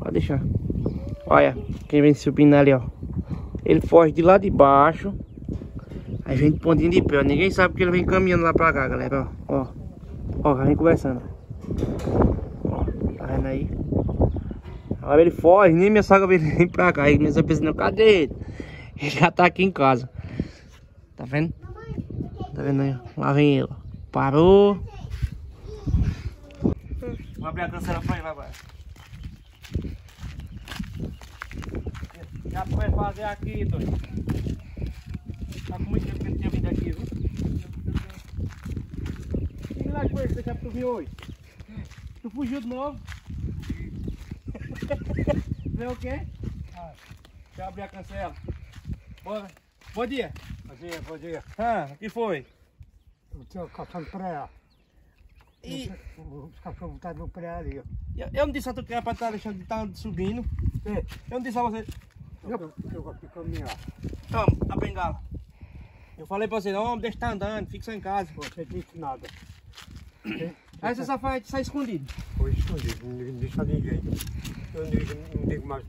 Pode deixar. Olha, quem vem subindo ali, ó. Ele foge de lá de baixo. Aí vem de pontinho de pé, ó. Ninguém sabe que ele vem caminhando lá pra cá, galera, ó. Ó, vem conversando. Ó, tá vendo aí? Agora ele foge, nem minha sogra vem pra cá. Aí minha sogra pensa, não, cadê ele? Ele já tá aqui em casa. Tá vendo? Tá vendo aí? Lá vem ele. Parou. Vou abrir a cancela pra ele agora. Já foi fazer aqui, Tony. Tá com muito tempo que ele tinha vindo aqui, viu? Que milagre foi esse que tu viu hoje? Tu fugiu de novo? Vê o quê? Deixa eu abrir a cancela. Bora. Bom dia. Bom dia. O que foi? Eu estou caçando pré. E Os cachorros estão no pré ali, ó. eu não disse a tu que era pra estar deixando de estar subindo. É. Eu não disse a você. Eu aqui caminhar. Toma, a bengala. Eu falei pra você, não, deixa estar andando, fixa em casa. Você disse nada. Aí você só sai escondido. Foi escondido, não disse a ninguém. Eu não digo mais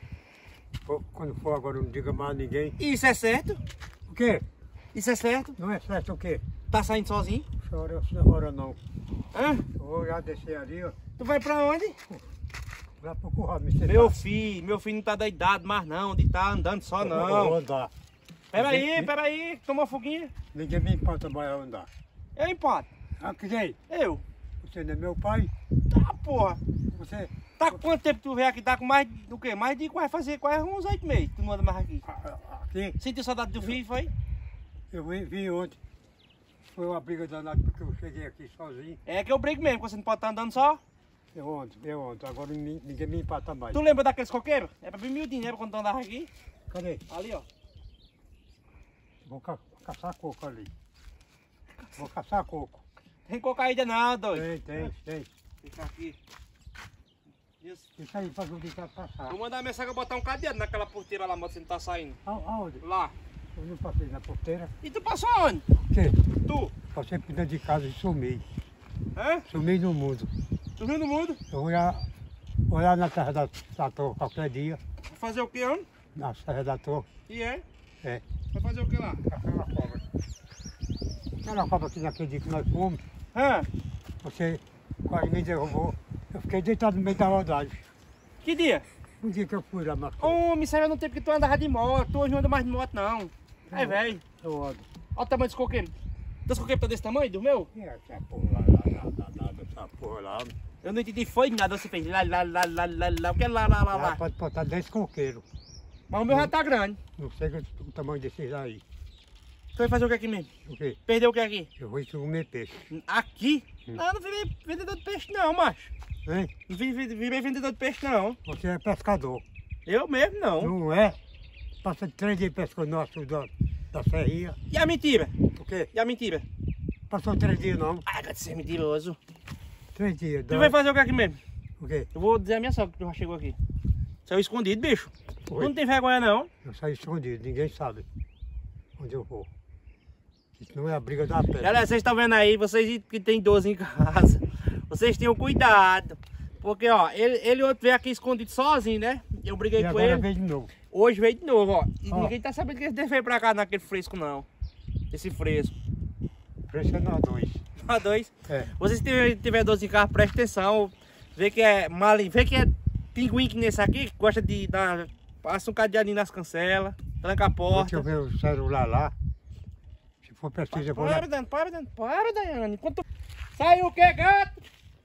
quando for agora, não diga mais a ninguém. Isso é certo? O quê? Isso é certo? Não é certo o quê? Tá saindo sozinho? Senhora não. Hã? Eu vou já descer ali, ó. Tu vai pra onde? Lá pro curral, Meu filho não tá da idade mais não, de tá andando só Eu não. vou andar. Peraí, toma uma foguinha. Ninguém me empata mais a andar. Eu empato. Ah, quem? Eu. Você não é meu pai? Tá, porra. Você... Tá com quanto tempo tu veio aqui? Tá com mais do que? Mais de quase fazer quase uns 8 meses. Tu não anda mais aqui. Aqui? Sentiu saudade do filho, foi? Eu vim ontem. Foi uma briga danada porque eu cheguei aqui sozinho. É que eu brigo mesmo, porque você não pode estar andando só. Eu ontem. Agora ninguém me empata mais. Tu lembra daqueles coqueiros? É pra bem miudinho, lembra quando tu andava aqui? Cadê? Ali, ó. Vou caçar coco ali. Vou caçar coco. Tem coco ainda não, doido. Tem. Fica aqui. Isso. Isso aí pra duplicar passar. Vou mandar a minha sogra botar um cadeado naquela porteira lá, mas você não tá saindo. Aonde? Lá. Eu não passei na porteira. E tu passou aonde? O quê? Tu? Passei por dentro de casa e sumi. Hã? Sumi no mundo. Tu viu no mundo? Eu vou olhar na Serra da Torre qualquer dia. Vai fazer o que, homem? Na Serra da Torre. E é? É. Vai fazer o que lá? Aquela cobra. Aquela cobra que naquele dia que nós fomos, Hã? você quase me derrubou. Eu fiquei deitado no meio da rodagem. Que dia? Um dia que eu fui lá, mas... Homem, isso aí no tempo que tu andava de moto. Tu hoje não anda mais de moto, não. É, Não. velho. Eu ando. Olha o tamanho dos coqueiros. Dos coqueiros tá desse tamanho, do meu? E essa porra lá, essa porra lá. Eu não entendi, foi nada. Você fez lá. O que é lá? Pode botar 10 coqueiros. Mas o meu já tá grande. Não sei o tamanho desses aí. Tu vai fazer o que aqui mesmo? O quê? Perdeu o que aqui? Eu vou comer peixe. Aqui? Não, não virei vendedor de peixe não, macho. Hein? Não virei vendedor de peixe não. Você é pescador. Eu mesmo não. Não é? Passa 3 dias pescando nosso da serrinha. E a mentira? O quê? E a mentira? Passou 3 dias não. Ah, deve ser mentiroso. 3 dias. Tu vai fazer o que aqui mesmo? O quê? Eu vou dizer a minha sogra que tu já chegou aqui. Saiu escondido, bicho. Foi. Tu não tem vergonha não? Eu saí escondido, ninguém sabe onde eu vou. Isso não é a briga da pedra. Galera, vocês estão vendo aí, vocês que tem 12 em casa, vocês tenham cuidado. Porque, ó, ele outro veio aqui escondido sozinho, né? Eu briguei E com agora ele. veio de novo. Hoje veio de novo, ó. E Ó. ninguém tá sabendo que ele veio pra cá naquele fresco, não. Esse fresco. Preço é nós dois. Nós dois. É. Vocês tiver 12 em casa, presta atenção. Vê que é malinho. Vê que é pinguim que nesse aqui, que gosta de dar. Passa um cadeadinho nas cancelas, tranca a Deixa eu porta. ver o celular lá. Se for preciso, eu vou lá. Para, Daiane. Enquanto... Saiu o que, gato?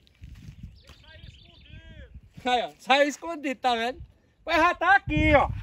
Aí, ó, saiu escondido, tá vendo? Mas já tá aqui, ó.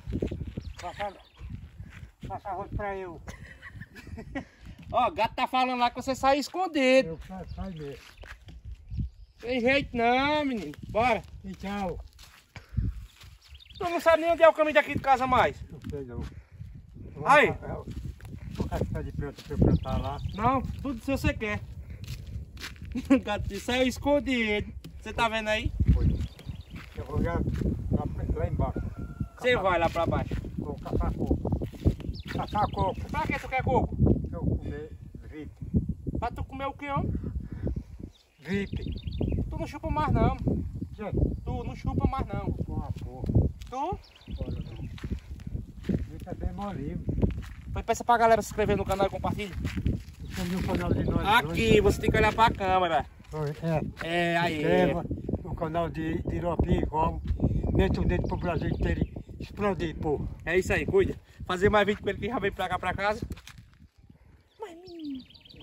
Passa arroz pra eu. Ó, o gato tá falando lá que você saiu escondido. Eu saio mesmo. Tem jeito não, menino. Bora. E tchau. Tu não sabe nem onde é o caminho daqui de casa mais. Não sei não. Aí. Vou caçar de planta pra eu plantar lá. Não, tudo se você quer. O gato saiu escondido. Você tá vendo aí? Foi. Eu vou lá embaixo. Você vai lá pra baixo. Vou caçar coco. Caçar coco. Pra que tu quer coco? Eu comer VIP. Pra tu comer o que, homem? VIP. Tu não chupa mais não. Tchê, Tu não chupa mais não. com a porra. Tu? Bora não. Isso é bem molinho. Depois peça pra galera se inscrever no canal e compartilha. Você viu o canal de nós? Aqui, você tem que olhar pra câmera. É, aí. inscreva no canal de Iropim e como. Mete o dedo pro Brasil inteiro e explodir, porra. É isso aí, cuida. Fazer mais vídeo com ele que já veio pra cá pra casa. Mas, menino.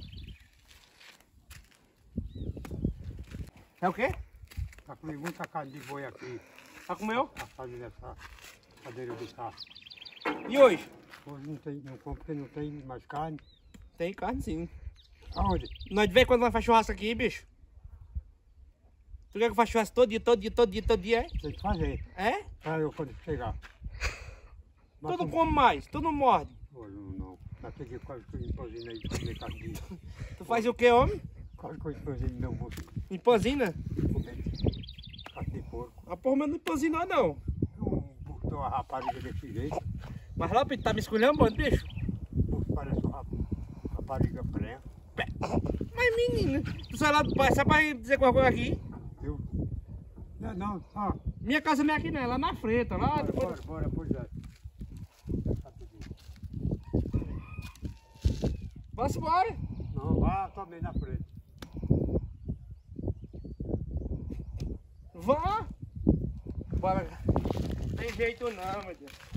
É o quê? Tá comendo muita carne de boi aqui. Já comeu? A carne dessa cadeira de carro. E hoje? Hoje não compro porque não tem mais carne. Tem carne sim. Aonde? Nós de vez em quando nós faz churrasco aqui, bicho. Tu quer que eu faça churrasco todo dia, é? Tem que fazer. É? Pra eu quando chegar. Tu não come mais, tu não morde. Hoje não. Naquele dia quase que eu imposino aí de comer carne de... Tu faz o que, homem? Quase que eu imposino meu bolso Empozina? de comer carne de porco. A porra, mas não empozina não. Eu botou uma rapariga desse jeito. Mas lá, tu tá me esculhambando, bicho. Parece uma rapariga branca. Mas, menino, tu sai lá do pai, só pra dizer qualquer coisa aqui. Viu? Não, ó. Minha casa não é aqui não, é lá na frente, lá. Bora, pois é. Vamos embora. Não, vá também na frente. Vá. Bora. Tem jeito não, meu Deus.